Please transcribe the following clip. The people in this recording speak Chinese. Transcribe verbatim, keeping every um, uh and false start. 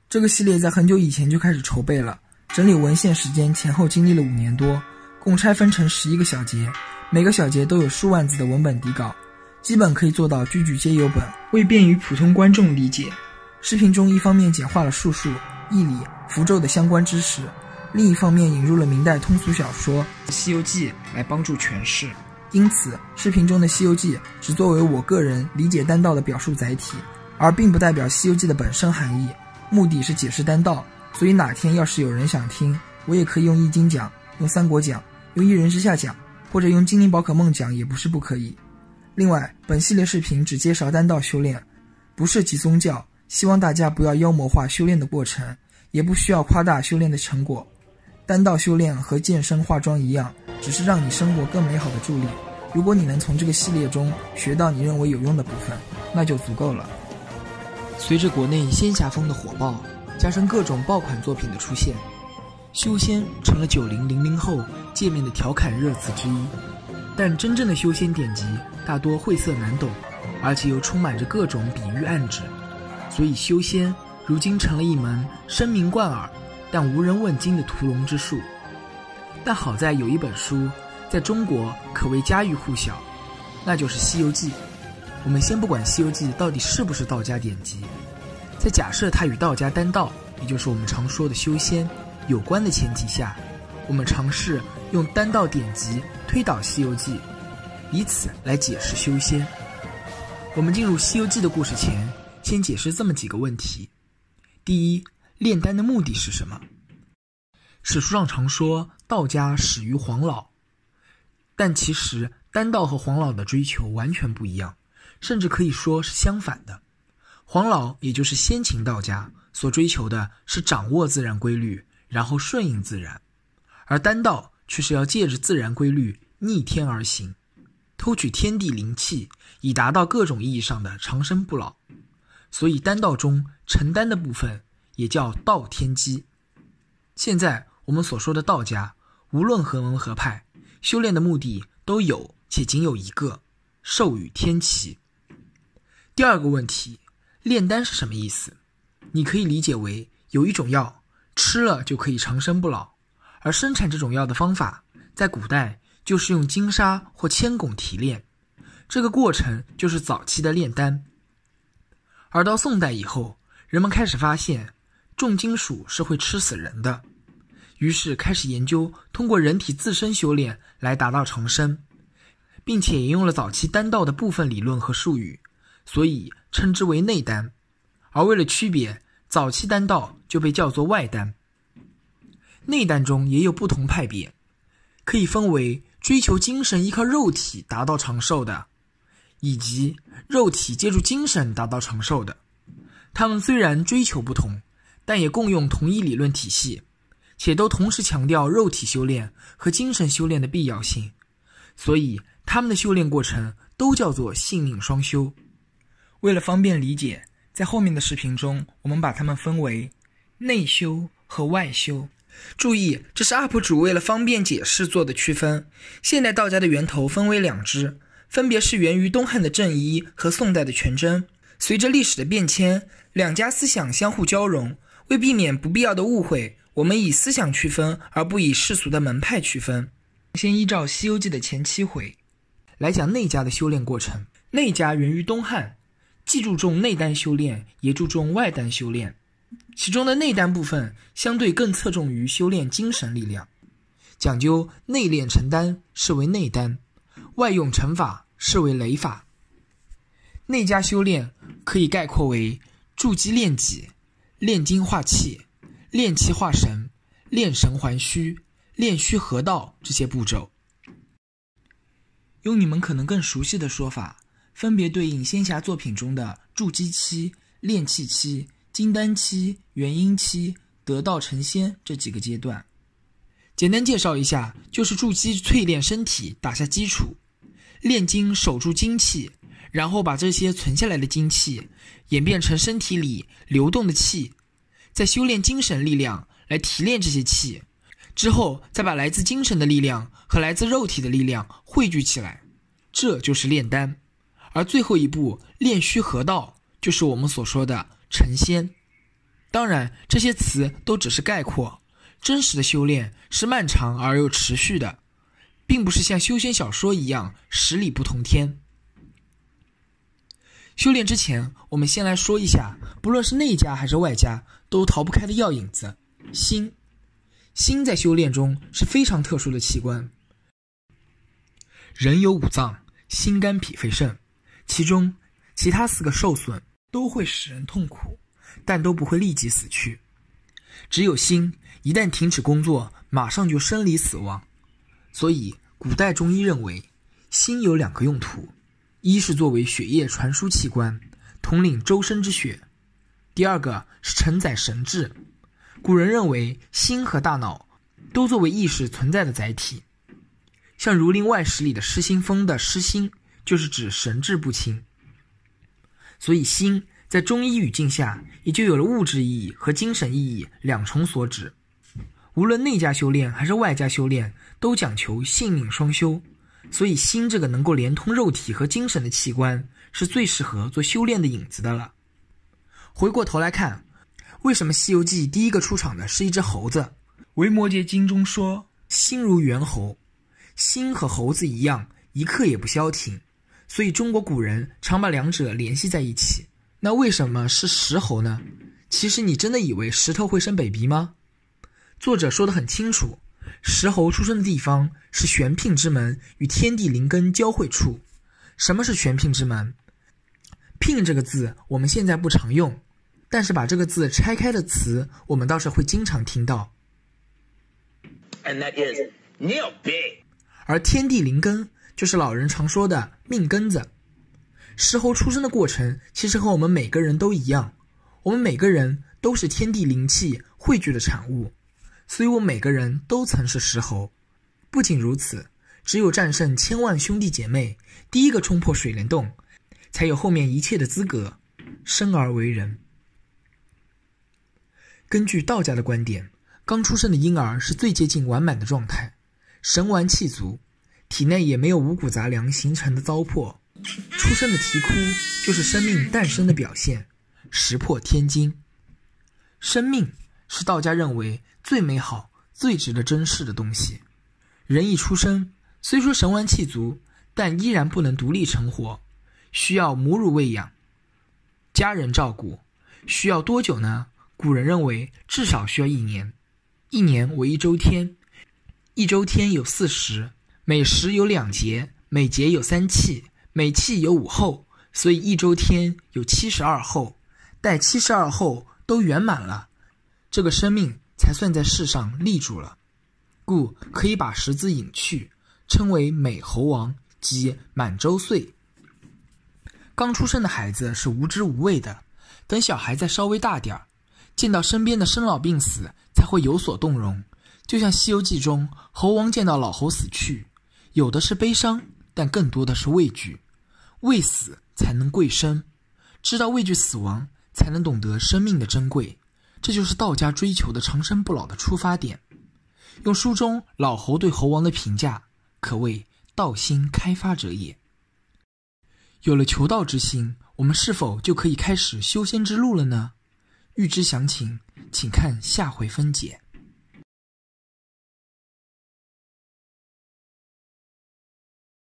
这个系列在很久以前就开始筹备了，整理文献时间前后经历了五年多，共拆分成十一个小节，每个小节都有数万字的文本底稿，基本可以做到句句皆有本，为便于普通观众理解。视频中一方面简化了术数、义理、符咒的相关知识，另一方面引入了明代通俗小说《西游记》来帮助诠释。因此，视频中的《西游记》只作为我个人理解丹道的表述载体，而并不代表《西游记》的本身含义，目的是解释丹道。所以哪天要是有人想听，我也可以用易经讲，用三国讲，用一人之下讲，或者用精灵宝可梦讲，也不是不可以。另外，本系列视频只介绍丹道修炼，不涉及宗教，希望大家不要妖魔化修炼的过程，也不需要夸大修炼的成果。丹道修炼和健身化妆一样，只是让你生活更美好的助力。如果你能从这个系列中学到你认为有用的部分，那就足够了。随着国内仙侠风的火爆，加上各种爆款作品的出现，修仙成了九零零零后界面的调侃热词之一。但真正的修仙典籍大多晦涩难懂，而且又充满着各种比喻暗指，所以修仙如今成了一门声名贯耳但无人问津的屠龙之术。但好在有一本书在中国可谓家喻户晓，那就是《西游记》。我们先不管《西游记》到底是不是道家典籍，在假设它与道家丹道，也就是我们常说的修仙有关的前提下，我们尝试用丹道典籍推导《西游记》，以此来解释修仙。我们进入《西游记》的故事前，先解释这么几个问题。第一，炼丹的目的是什么？史书上常说道家始于黄老，但其实丹道和黄老的追求完全不一样，甚至可以说是相反的。黄老也就是先秦道家所追求的是掌握自然规律，然后顺应自然，而丹道却是要借着自然规律逆天而行，偷取天地灵气，以达到各种意义上的长生不老。所以丹道中成丹的部分也叫道天机。现在我们所说的道家，无论何门何派，修炼的目的都有且仅有一个，授予天齐。第二个问题，炼丹是什么意思？你可以理解为有一种药吃了就可以长生不老，而生产这种药的方法在古代就是用金沙或铅汞提炼，这个过程就是早期的炼丹。而到宋代以后，人们开始发现重金属是会吃死人的，于是开始研究通过人体自身修炼来达到长生，并且沿用了早期丹道的部分理论和术语，所以称之为内丹。而为了区别，早期丹道就被叫做外丹。内丹中也有不同派别，可以分为追求精神依靠肉体达到长寿的，以及肉体借助精神达到长寿的。他们虽然追求不同，但也共用同一理论体系，且都同时强调肉体修炼和精神修炼的必要性，所以他们的修炼过程都叫做性命双修。为了方便理解，在后面的视频中我们把它们分为内修和外修。注意，这是 U P 主为了方便解释做的区分。现代道家的源头分为两支，分别是源于东汉的正一和宋代的全真。随着历史的变迁，两家思想相互交融，为避免不必要的误会，我们以思想区分而不以世俗的门派区分。先依照《西游记》的前七回来讲内家的修炼过程。内家源于东汉，既注重内丹修炼，也注重外丹修炼。其中的内丹部分相对更侧重于修炼精神力量，讲究内炼成丹视为内丹，外用成法视为雷法。内家修炼可以概括为筑基炼己、炼精化气、炼气化神、炼神还虚、炼虚合道这些步骤。用你们可能更熟悉的说法，分别对应仙侠作品中的筑基期、炼气期、金丹期、元婴期、得道成仙这几个阶段。简单介绍一下，就是筑基淬炼身体，打下基础；炼精守住精气，然后把这些存下来的精气演变成身体里流动的气，再修炼精神力量来提炼这些气，之后再把来自精神的力量和来自肉体的力量汇聚起来，这就是炼丹。而最后一步炼虚合道，就是我们所说的成仙。 当然，这些词都只是概括，真实的修炼是漫长而又持续的，并不是像修仙小说一样十里不同天。修炼之前，我们先来说一下，不论是内家还是外家，都逃不开的药引子——心。心在修炼中是非常特殊的器官。人有五脏，心、肝、脾、肺、肾，其中其他四个受损都会使人痛苦，但都不会立即死去。只有心一旦停止工作，马上就生离死亡。所以古代中医认为，心有两个用途，一是作为血液传输器官，统领周身之血；第二个是承载神志。古人认为心和大脑都作为意识存在的载体，像《儒林外史》里的失心疯的失心，就是指神志不清。所以心在中医语境下也就有了物质意义和精神意义两重所指。无论内家修炼还是外家修炼，都讲求性命双修，所以心这个能够连通肉体和精神的器官是最适合做修炼的引子的了。回过头来看，为什么《西游记》第一个出场的是一只猴子？维摩诘经中说，心如猿猴，心和猴子一样，一刻也不消停，所以中国古人常把两者联系在一起。那为什么是石猴呢？其实你真的以为石头会生 baby 吗？作者说得很清楚，石猴出生的地方是玄牝之门与天地灵根交汇处。什么是玄牝之门？牝这个字我们现在不常用，但是把这个字拆开的词我们倒是会经常听到。 And that is Neil. 而天地灵根就是老人常说的命根子。石猴出生的过程其实和我们每个人都一样，我们每个人都是天地灵气汇聚的产物，所以我们每个人都曾是石猴。不仅如此，只有战胜千万兄弟姐妹，第一个冲破水帘洞，才有后面一切的资格，生而为人。根据道家的观点，刚出生的婴儿是最接近完满的状态，神完气足，体内也没有五谷杂粮形成的糟粕，出生的啼哭就是生命诞生的表现，石破天惊。生命是道家认为最美好最值得珍视的东西。人一出生，虽说神完气足，但依然不能独立成活，需要母乳喂养，家人照顾。需要多久呢？古人认为至少需要一年。一年为一周天，一周天有四时，每时有两节，每节有三气，每气有五候，所以一周天有七十二候。待七十二候都圆满了，这个生命才算在世上立住了，故可以把十字隐去，称为美猴王，即满周岁。刚出生的孩子是无知无畏的，等小孩再稍微大点儿，见到身边的生老病死才会有所动容。就像《西游记》中猴王见到老猴死去，有的是悲伤，但更多的是畏惧。畏死才能贵生，知道畏惧死亡，才能懂得生命的珍贵。这就是道家追求的长生不老的出发点。用书中老猴对猴王的评价，可谓道心开发者也。有了求道之心，我们是否就可以开始修仙之路了呢？欲知详情，请看下回分解。